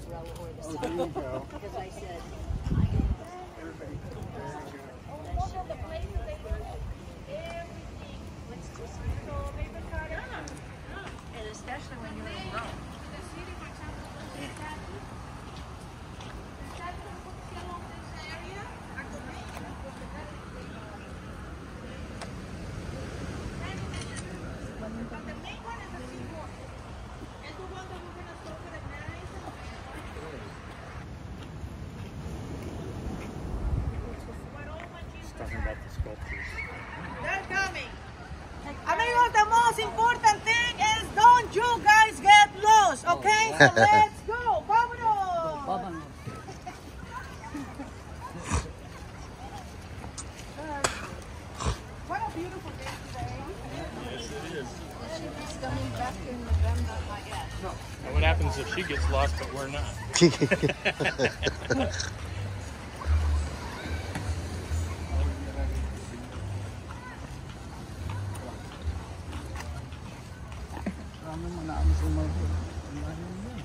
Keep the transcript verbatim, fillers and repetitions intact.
mozzarella or the Oh, salad. there you go. Because I said, Everybody, there you go. and especially when you're in Rome. Talking about the sculptures. They're coming. Amigos, the most important thing is don't you guys get lost, okay? So let's go. Vámonos. What a beautiful day today. Yes, it is. She's coming back in November, I guess. No. And what happens if she gets lost but we're not? Ano mo na ang sumagot?